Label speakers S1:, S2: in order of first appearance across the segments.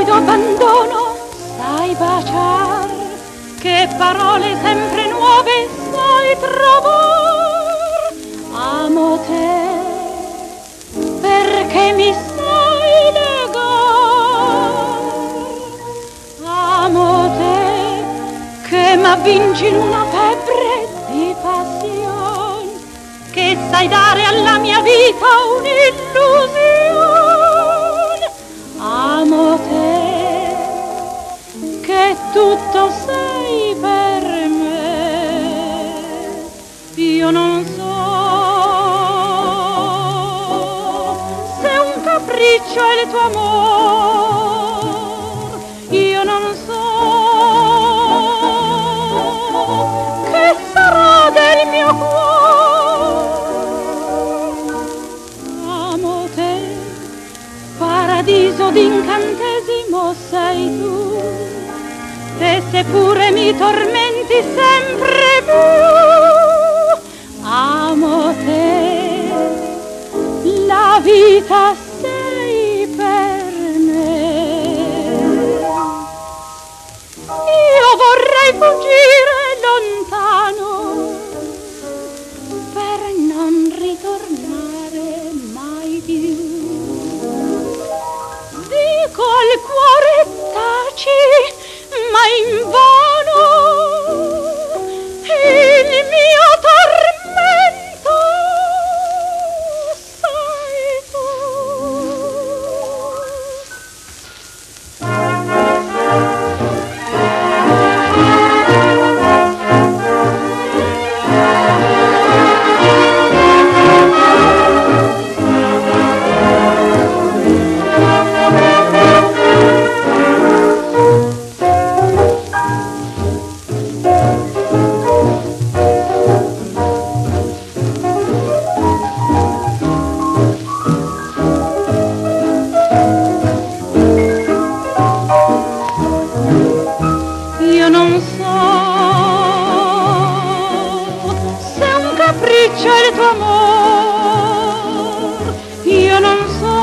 S1: timido abbandono sai baciar, che parole sempre nuove sai trovar. Amo te perché mi sai legar, amo te che m'avvingi in una febbre di passione, che sai dare alla mia vita un'illusione. Amo te che tutto sei per me, io non so se un capriccio è il tuo amor, io non so che sarà del mio cuore. Amo te, paradiso d'incantesimo sei tu, e seppure mi tormenti sempre più. Amo te, la vita sei per me. Io vorrei fuggire lontano per non ritornare mai più. Dico al cuore taci, ma invano, il mio tormento sei tu. Io non so se un capriccio è il tuo amor, io non so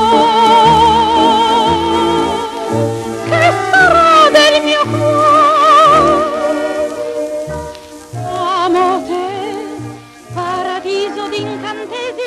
S1: che sarà del mio cuore. Amo te, paradiso d'incantesimo